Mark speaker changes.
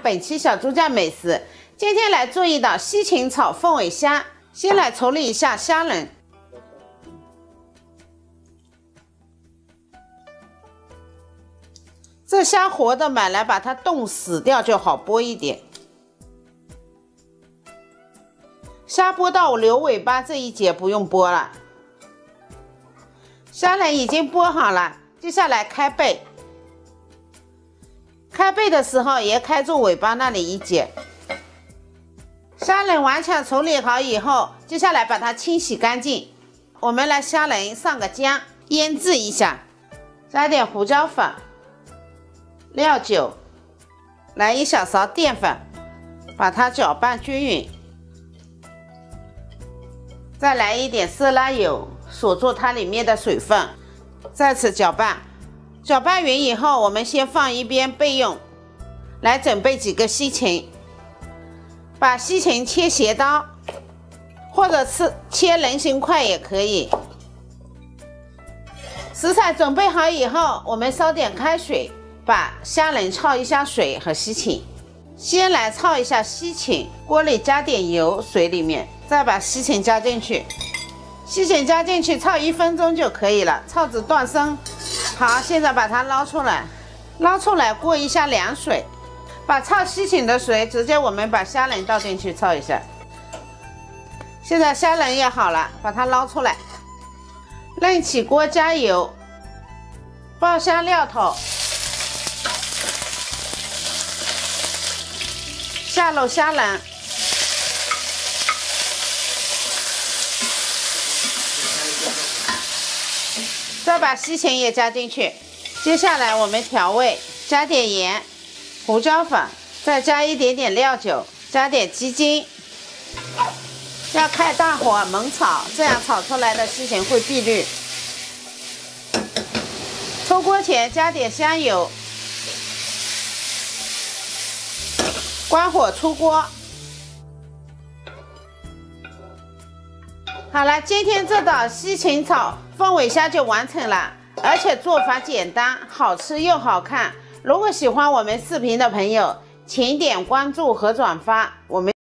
Speaker 1: 本期小猪酱美食。今天来做一道西芹炒凤尾虾。先来处理一下虾仁。这虾活的买来把它冻死掉就好剥一点。虾剥到留尾巴这一节不用剥了。虾仁已经剥好了，接下来开背。开背的时候也开住尾巴那里一节。虾仁完全处理好以后，接下来把它清洗干净。我们来虾仁上个姜，腌制一下，加点胡椒粉、料酒，来1小勺淀粉，把它搅拌均匀。再来一点色拉油，锁住它里面的水分，再次搅拌。搅拌匀以后，我们先放一边备用。来准备几个西芹，把西芹切斜刀，或者是切人形块也可以。食材准备好以后，我们烧点开水，把虾仁焯一下水和西芹。先来焯一下西芹，锅里加点油，水里面再把西芹加进去。西芹加进去焯1分钟就可以了，焯至断生。好，现在把它捞出来，过一下凉水，把焯西芹的水直接我们把虾仁倒进去焯一下。现在虾仁也好了，把它捞出来，另起锅加油，爆香料头，下入虾仁，再把西芹也加进去。接下来我们调味，加点盐、胡椒粉，再加一点点料酒，加点鸡精，要开大火猛炒，这样炒出来的西芹会碧绿。出锅前加点香油，关火出锅。好了，今天这道西芹炒凤尾虾就完成了，而且做法简单，好吃又好看。如果喜欢我们视频的朋友，请点关注和转发。我们